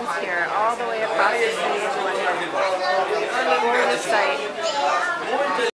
mountains here, all the way across the city of London. Gorgeous sight.